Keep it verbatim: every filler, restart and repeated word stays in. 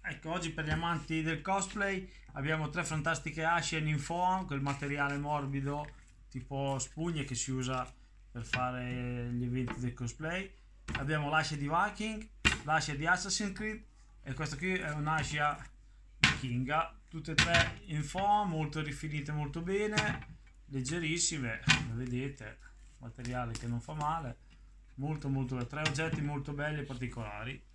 Ecco, oggi per gli amanti del cosplay abbiamo tre fantastiche asce in foam, quel materiale morbido tipo spugne che si usa per fare gli eventi del cosplay. Abbiamo l'ascia di Viking, l'ascia di Assassin's Creed e questa qui è un'ascia vichinga, tutte e tre in foam, molto rifinite, molto bene, leggerissime, come vedete, materiale che non fa male, molto molto tre oggetti molto belli e particolari.